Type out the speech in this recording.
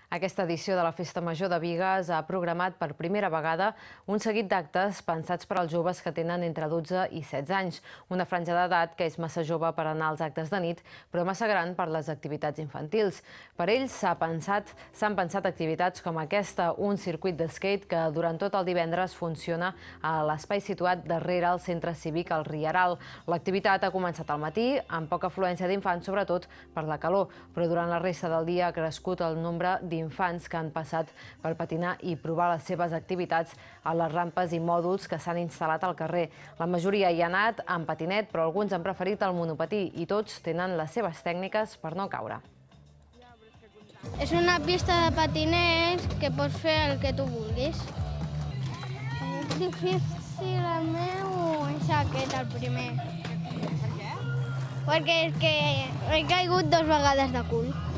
Aquesta edició de la Festa Major de Bigues ha programat per primera vegada un seguit d'actes pensats per als joves que tenen entre 12 i 16 anys, una franja d'edat que és massa jove per anar als actes de nit, però massa gran per les activitats infantils. Per ells s'han pensat activitats com aquesta, un circuit d'skate que durant tot el divendres funciona a l'espai situat darrere el centre cívic al Rieral. L'activitat ha començat al matí, amb poca afluència d'infants, sobretot per la calor, però durant la resta del dia ha crescut el nombre d'infants que han passat per patinar i provar les seves activitats a les rampes i mòduls que s'han instal·lat al carrer. La majoria hi ha anat amb patinet, però alguns han preferit el monopatí i tots tenen les seves tècniques per no caure. És una pista de patinets que pots fer el que tu vulguis. És difícil el meu és aquest, el primer. Per què? Perquè és que he caigut 2 vegades de cul.